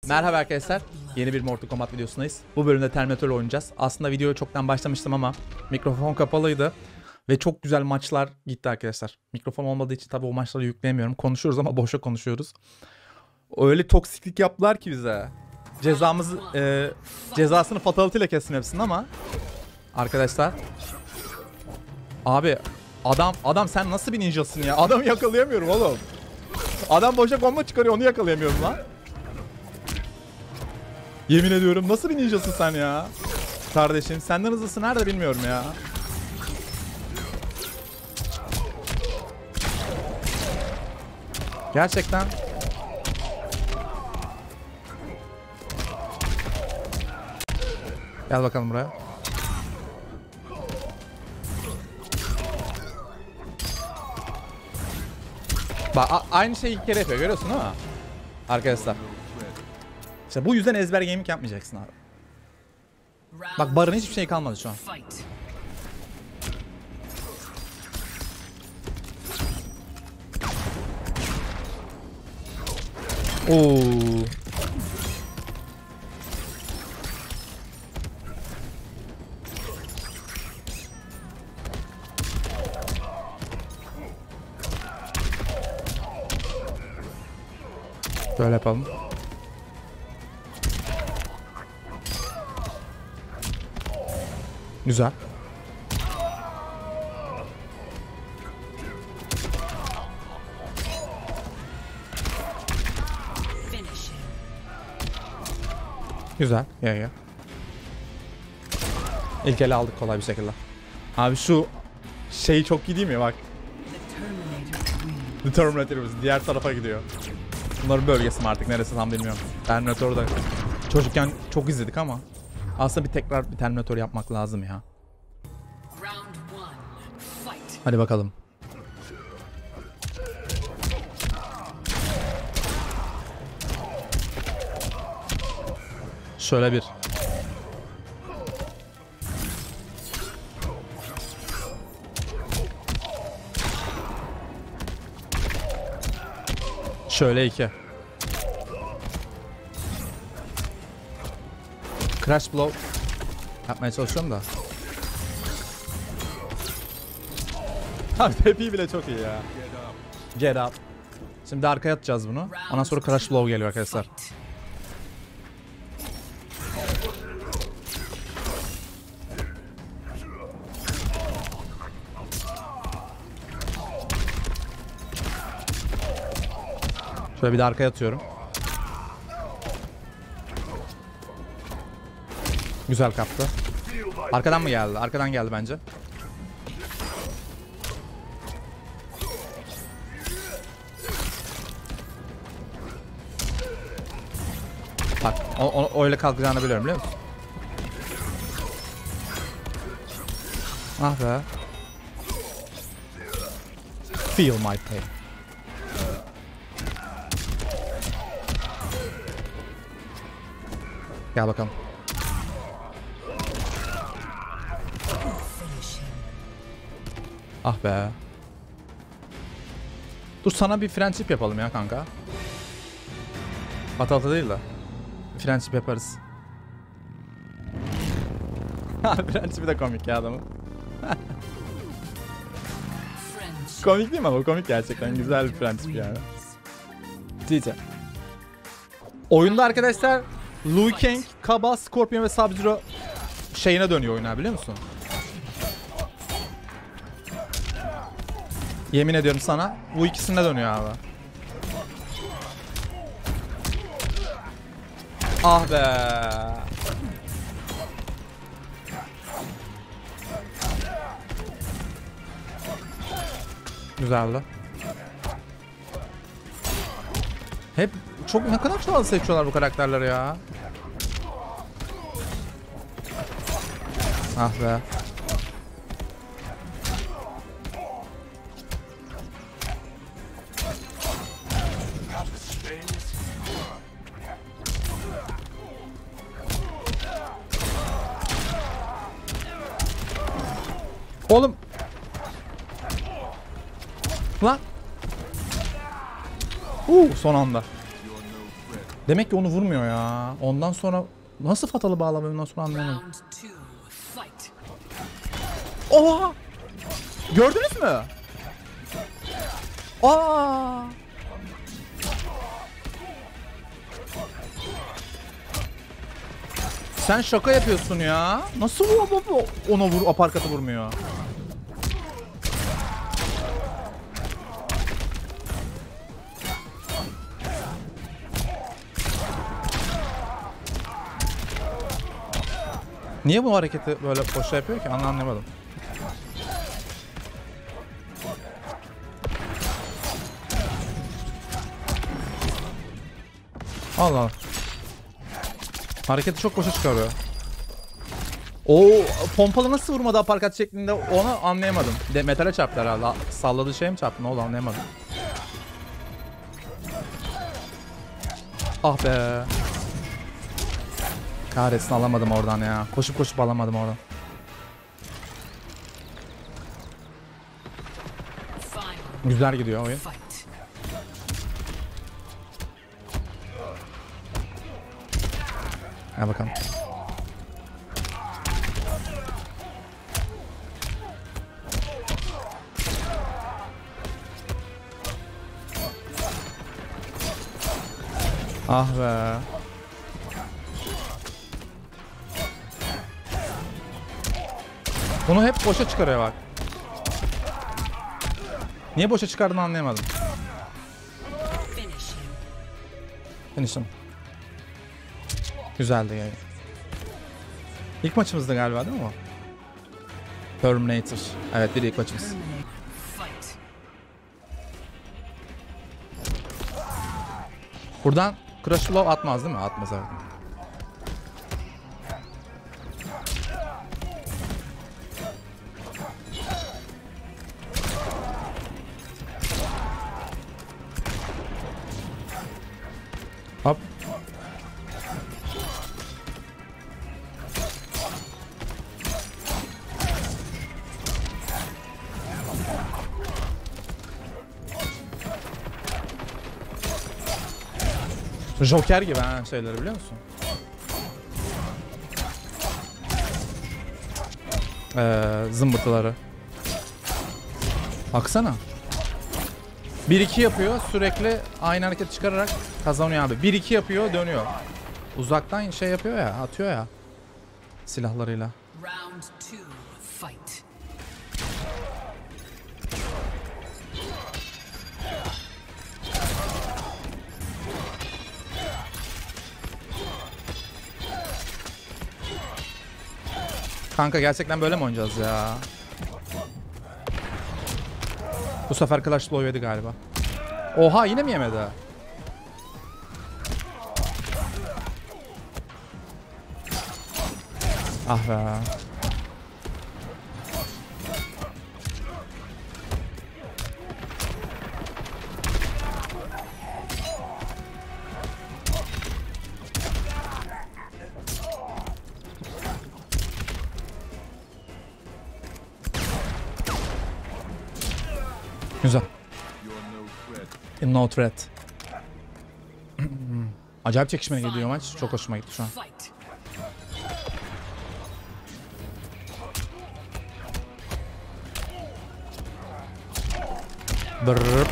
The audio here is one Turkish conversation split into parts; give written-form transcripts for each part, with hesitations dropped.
Merhaba arkadaşlar. Yeni bir Mortal Kombat videosundayız. Bu bölümde Terminator oynayacağız. Aslında videoya çoktan başlamıştım ama mikrofon kapalıydı. Ve çok güzel maçlar gitti arkadaşlar. Mikrofon olmadığı için tabii o maçları yükleyemiyorum. Konuşuyoruz ama boşa konuşuyoruz. Öyle toksiklik yaptılar ki bize. Cezasını fatality ile kessin hepsini ama. Arkadaşlar. Abi adam sen nasıl bir ninjasın ya? Adamı yakalayamıyorum oğlum. Adam boşa combo çıkarıyor, onu yakalayamıyorum lan. Yemin ediyorum nasıl bir ninjasın sen ya? Kardeşim senden hızlısı nerede bilmiyorum ya. Gerçekten. Gel bakalım buraya. Bak aynı şeyi iki kere yapıyor, görüyorsun değil mi? Arkadaşlar. İşte bu yüzden ezber gaming yapmayacaksın abi. Bak barın hiçbir şey kalmadı şu an. Oo. Böyle yapalım. Güzel. Güzel. Ya. İlk ele aldık kolay bir şekilde. Abi şu şey çok iyi değil mi bak. The Terminator'ımız diğer tarafa gidiyor. Bunların bölgesi mi artık neresi tam bilmiyorum. Terminator'da çocukken çok izledik ama aslında tekrar bir Terminator yapmak lazım ya. Hadi bakalım. Şöyle bir. Şöyle iki. Crash blow yapmaya çalışıyorum da. Abi tepi bile çok iyi ya. Get up. Şimdi arkaya atacağız bunu. Ondan sonra crash blow geliyor arkadaşlar. Şöyle bir de arkaya atıyorum. Güzel kaptı. Arkadan mı geldi? Arkadan geldi bence. Bak o öyle kalkacağını biliyorum, biliyor musun? Ah be. Feel my pain. Gel bakalım. Ah be. Dur sana bir friendship yapalım ya kanka. Patalta değil de. Friendship yaparız. Friendship de komik ya adamın. Komik değil mi ama komik gerçekten. Güzel bir friendship yani. Cici. Oyunda arkadaşlar Liu Kang, Kaba, Scorpion ve Sub-Zero şeyine dönüyor oyuna, biliyor musun? Yemin ediyorum sana bu ikisine dönüyor abi. Ah be. Güzeldi. Hep çok ne kadar fazla seçiyorlar bu karakterleri ya. Ah be. Oğlum. Lan. Son anda. Demek ki onu vurmuyor ya. Ondan sonra nasıl fatalı bağlamıyor ondan sonra anlayamadım. Oha! Gördünüz mü? Aa! Sen şaka yapıyorsun ya. Nasıl ona aparkatı vurmuyor? Niye bu hareketi böyle boşa yapıyor ki? Anlamadım. Allah Allah. Hareketi çok boşa çıkarıyor. O pompalı nasıl vurmadı aparkat şeklinde onu anlayamadım. Metale çarptı herhalde. Salladığı şey mi çarptı? Ne oldu anlayamadım. Ah be. Kahretsin alamadım oradan ya. Koşup koşup alamadım oradan. Güzel gidiyor oyun. Hadi bakalım. Ah be. Bunu hep boşa çıkarıyor bak. Niye boşa çıkardığını anlayamadım. Finish'im. Güzeldi yani. İlk maçımızdı galiba değil mi o? Terminator. Evet bir ilk maçımız. Buradan Crush Blow atmaz değil mi? Atmaz evet. Hop. Joker gibi ha şeyleri biliyor musun? Zımbırtıları. Baksana. 1-2 yapıyor sürekli aynı hareket çıkararak kazanıyor abi. 1-2 yapıyor dönüyor. Uzaktan şey yapıyor ya atıyor ya. Silahlarıyla. Round 2 fight. Kanka gerçekten böyle mi oynayacağız ya? Bu sefer Clash Low yedi galiba. Oha yine mi yemedi? Ah be. Güzel. No threat. Acayip çekişmeli gidiyor maç. Çok hoşuma gitti şu an. Brrrr.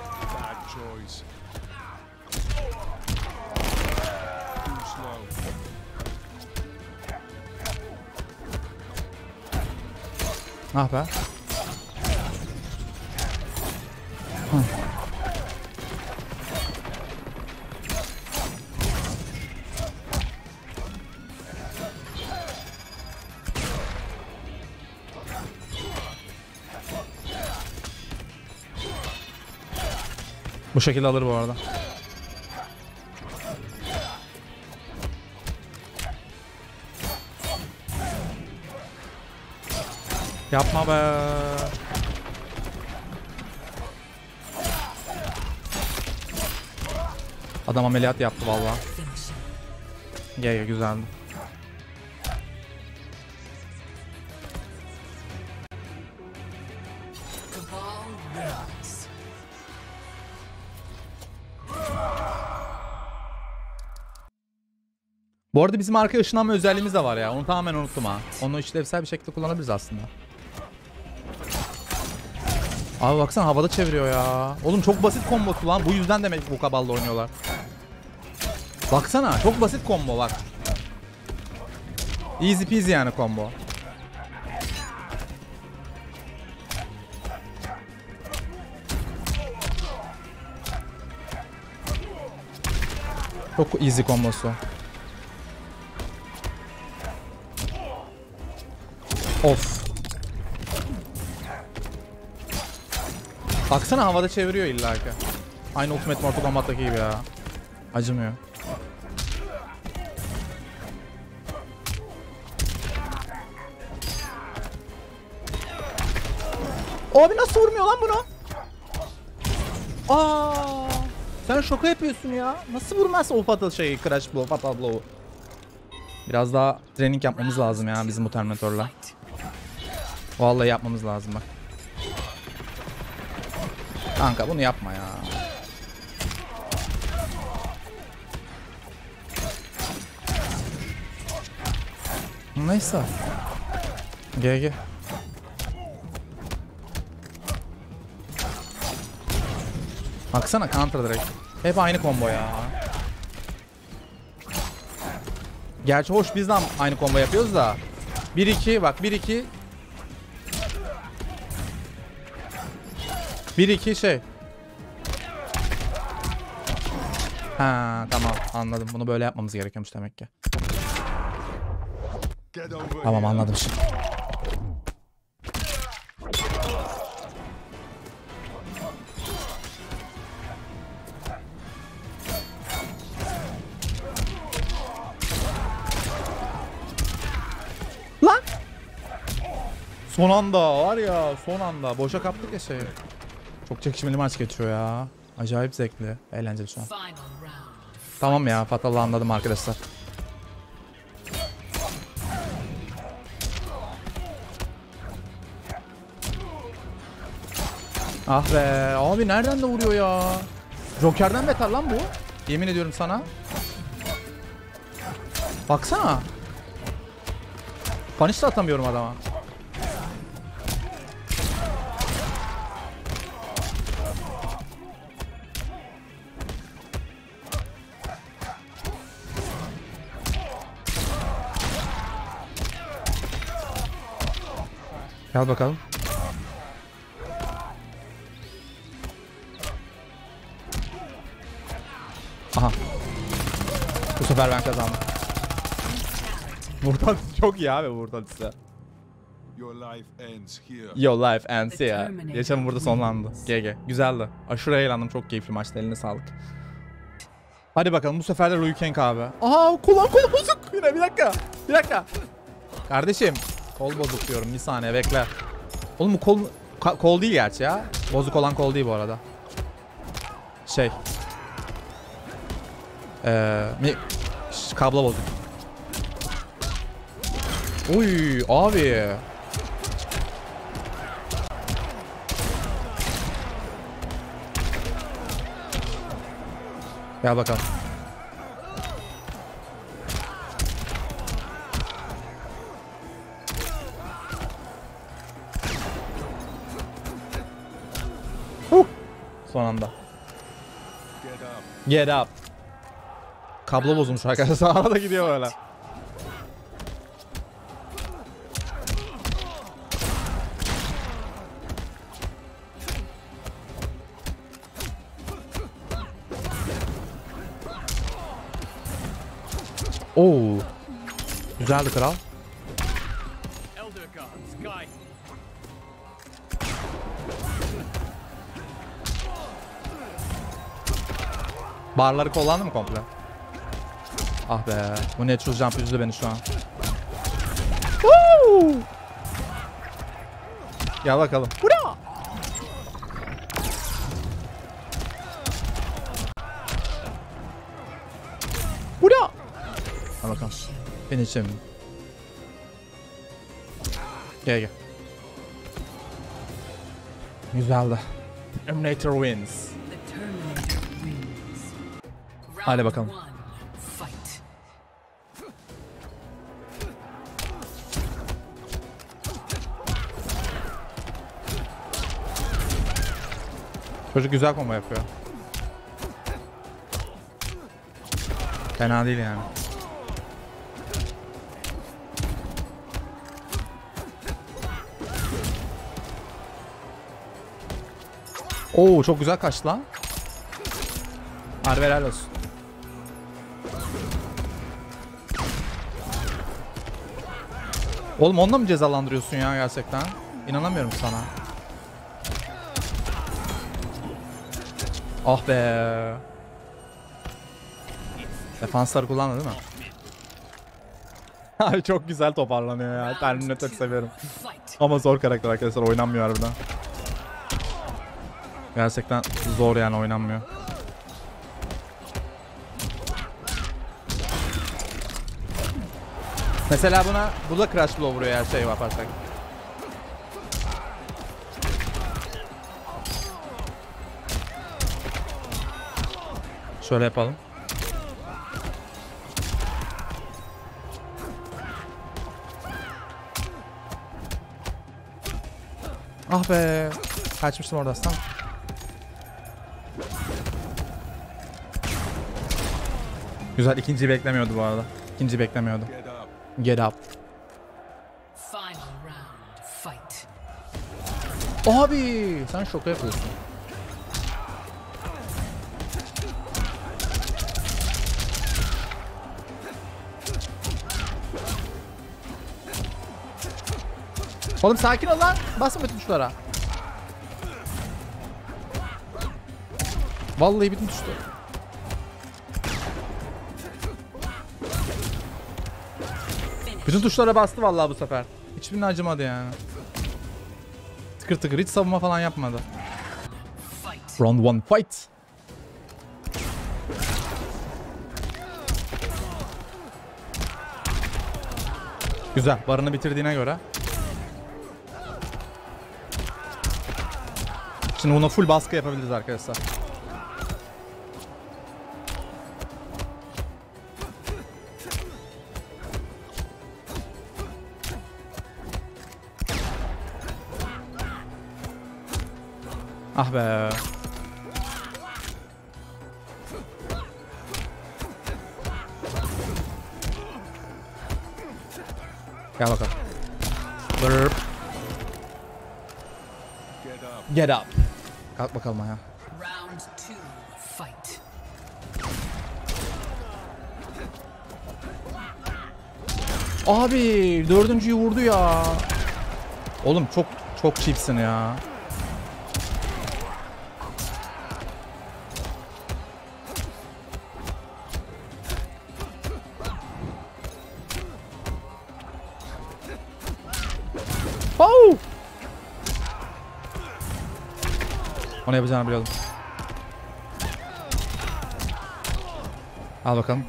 Ah be. Bu şekilde alır bu arada. Yapma be. Adam ameliyat yaptı vallahi. Gel güzeldi. Bu arada bizim arkaya ışınlanma özelliğimiz de var ya. Onu tamamen unuttum ha. Onu işlevsel bir şekilde kullanabiliriz aslında. Abi baksana havada çeviriyor ya. Oğlum çok basit kombosu lan. Bu yüzden demek bu kaballa oynuyorlar. Baksana çok basit combo bak. Easy peasy yani combo. Çok easy kombosu. Of. Baksana havada çeviriyor illaki. Aynı Ultimate Mortal Kombat'taki gibi ya. Acımıyor. Abi nasıl vurmuyor lan bunu? Aa! Sen şoka yapıyorsun ya. Nasıl vurmaz o fatal şeyi, Crash Blow, Fatal Blow'u? Biraz daha training yapmamız lazım ya bizim bu Terminator'la. Vallahi yapmamız lazım bak. Kanka bunu yapma ya. Neyse. GG. Baksana counter direkt. Hep aynı combo ya. Gerçi hoş biz de aynı combo yapıyoruz da. 1-2 bak 1-2. 1-2 şey. Ha tamam anladım. Bunu böyle yapmamız gerekiyormuş demek ki. Tamam anladım şimdi. Lan! Son anda var ya son anda. Boşa kaptık ya şeyi. Çok çekişmeli maç geçiyor ya. Acayip zevkli. Eğlenceli şu an. Tamam ya Fatal'ı anladım arkadaşlar. Ah be abi nereden de vuruyor ya. Joker'den beter lan bu. Yemin ediyorum sana. Baksana. Punish da atamıyorum adama. Gel bakalım. Aha. Bu sefer ben kazandım. Buradan çok iyi abi buradan size. Your life ends here. Yaşamım burada sonlandı. GG. Güzeldi. Aşırı eğlendim. Çok keyifli maçtı. Eline sağlık. Hadi bakalım bu sefer de Liu Kang abi. Aha kol bozuk. Yine bir dakika. Bir dakika. Kardeşim. Kol bozuk diyorum. Bir saniye bekle. Oğlum bu kol değil gerçi ya. Bozuk olan kol değil bu arada. Şey. Kablo bozuk. Uy abi. Gel bakalım. Son anda. Get up. Kablo bozulmuş arkadaşlar. Arada gidiyor böyle. Oo. Güzeldi kral. Barları kullandı mı komple? Ah be. Bu natural jump üzdü beni şu an. Woo! Gel bakalım. Hurra! Hurra! Gel bakalım. Finish'im. Gel. Güzeldi. Terminator wins. Hadi bakalım. Çocuk güzel combo yapıyor. Fena değil yani. Oo çok güzel kaçtı lan. Harbi helal olsun. Oğlum onunla mı cezalandırıyorsun ya gerçekten? İnanamıyorum sana. Ah be. Defansları kullandı değil mi? Ay çok güzel toparlanıyor ya. Terminator seviyorum. Ama zor karakter arkadaşlar, oynanmıyor harbiden. Gerçekten zor yani, oynanmıyor. Mesela bu da crash blow vuruyor her şey yaparsak. Şöyle yapalım. Ah be. Kaçmıştım orada aslında. Güzel, ikinciyi beklemiyordu bu arada. İkinciyi beklemiyordu. Get up. Abi sen şoka yapıyorsun. Oğlum sakin ol lan. Basma bütün tuşlara. Vallahi bütün tuşlara. Bütün tuşlara bastı vallahi bu sefer. Hiçbirine acımadı yani. Tıkır tıkır hiç savunma falan yapmadı. Round 1 fight. Güzel. Barını bitirdiğine göre. Şimdi buna full baskı yapabiliriz arkadaşlar. Ah be. Gel bakalım. Burp. Get up. Kalk bakalım ayağa. Abi dördüncüyü vurdu ya. Oğlum çok cheapsin ya. Oh! Onu yapacağını biliyordum. Al bakalım.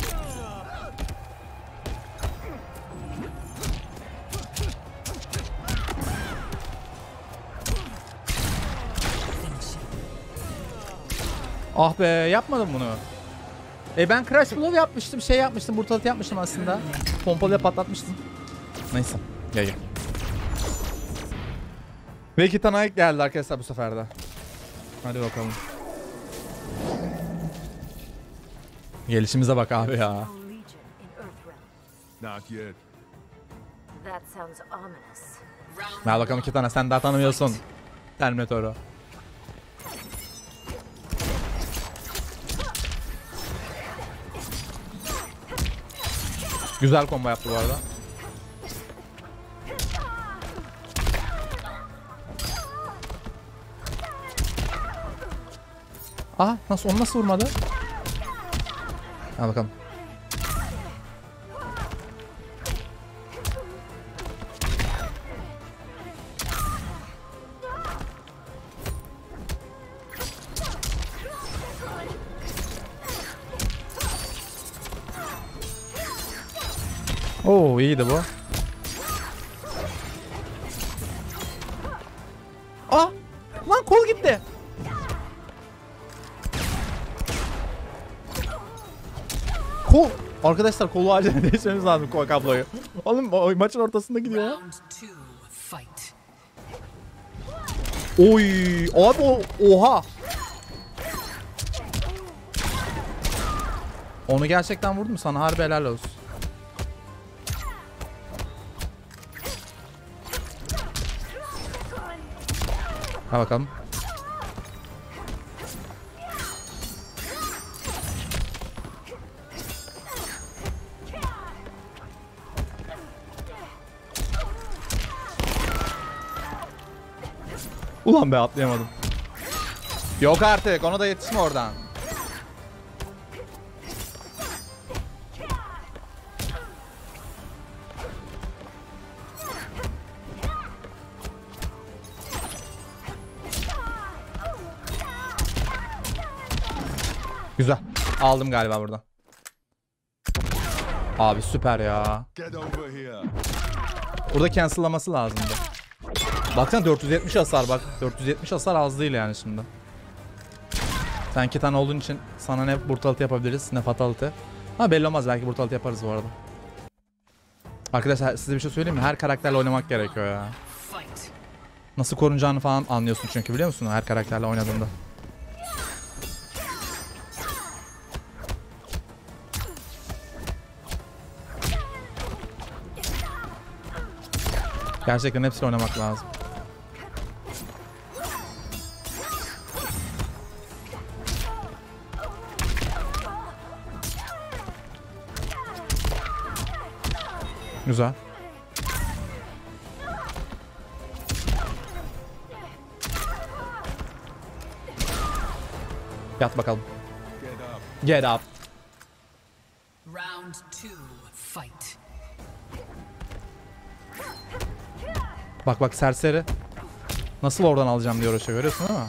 Ah be, yapmadım bunu. Ben crash blow yapmıştım, şey yapmıştım, brutality yapmıştım aslında. Pompalıya patlatmıştım. Neyse, gel. Ve 2 tane ayak geldi arkadaşlar bu sefer de. Hadi bakalım. Gelişimize bak abi ya. Ver bakalım 2 tane, sen daha tanımıyorsun Terminator'u. Güzel combo yaptı bu arada. Aha, onu nasıl vurmadı? Al bakalım. Oo, iyiydi bu. Ah! Lan kol gitti. Kol. Arkadaşlar kolu acil değişmemiz lazım, kol kabloyu. Oğlum maçın ortasında gidiyor. Oy abi oha. Onu gerçekten vurdum sana, harbi helal olsun. Ha bakalım. Ulan be, atlayamadım. Yok artık, ona da yetişme oradan. Güzel. Aldım galiba buradan. Abi süper ya. Burada cancel'laması lazımdı. Baksana 470 hasar bak. 470 hasar az değil yani şimdi. Sen 2 tane olduğun için sana ne brutality yapabiliriz ne fatality. Ha belli olmaz, belki brutality yaparız bu arada. Arkadaşlar size bir şey söyleyeyim mi? Her karakterle oynamak gerekiyor ya. Nasıl korunacağını falan anlıyorsun çünkü, biliyor musun? Her karakterle oynadığında. Gerçekten hepsiyle oynamak lazım. Güzel. Yat bakalım. Get up. Round 2, fight. Bak bak serseri. Nasıl oradan alacağım diye uğraşıyor, görüyorsun değil mi?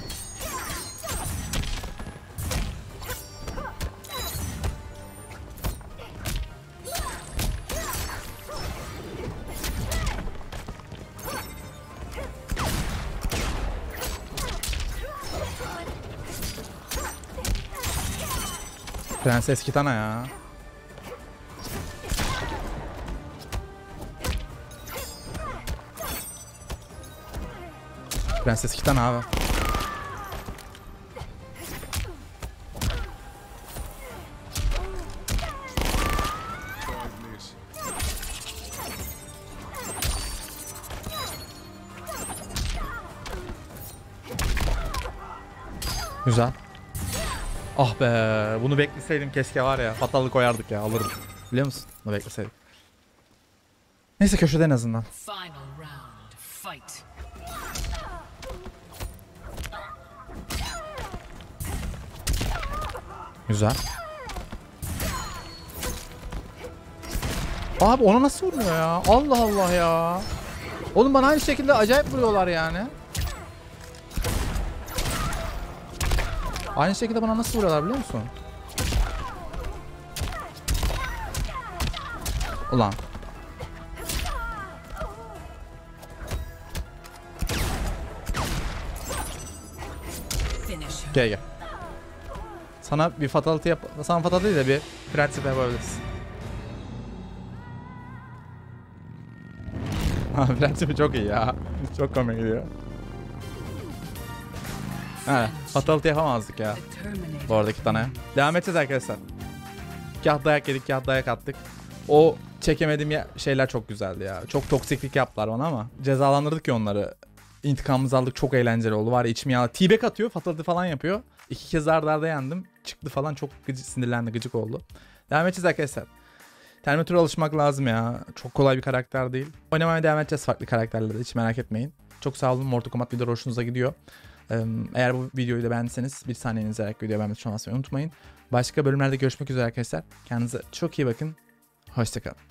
Prenses Kitana ya. Prenses Kitana abi. Güzel. Ah be, bunu bekleseydim keşke var ya. Fatallığı koyardık ya, alırdım. Biliyor musun? Bunu bekleseydim. Neyse, köşede en azından. Final round, fight. Güzel. Abi ona nasıl vuruyor ya? Allah Allah ya. Oğlum bana aynı şekilde acayip vuruyorlar yani. Aynı şekilde bana nasıl vuruyorlar biliyor musun? Ulan. Gel gel. Sana bir fatality yap... Sana fatality değil de bir prensip yapabiliriz. Prensibi çok iyi ya. Çok komik gidiyor. He, fatality yapamazdık ya. Bu arada 2 tane. Devam edeceğiz arkadaşlar. Kah dayak yedik, kah dayak attık. O çekemediğim şeyler çok güzeldi ya. Çok toksiklik yaptılar bana ama cezalandırdık ya onları. İntikamımızı aldık, çok eğlenceli oldu. Var ya, içim yağlı. T-back atıyor, fatality falan yapıyor. 2 kez arda arda yendim. Çıktı falan, çok sinirlendi, gıcık oldu. Devam edeceğiz arkadaşlar. Terminator'a alışmak lazım ya. Çok kolay bir karakter değil. Oynamaya devam edeceğiz farklı karakterlerle, hiç merak etmeyin. Çok sağ olun. Mortal Kombat video hoşunuza gidiyor. Eğer bu videoyu da beğendiyseniz bir saniyenizi ayarlayarak videoya beğenmeyi unutmayın. Başka bölümlerde görüşmek üzere arkadaşlar. Kendinize çok iyi bakın. Hoşçakalın.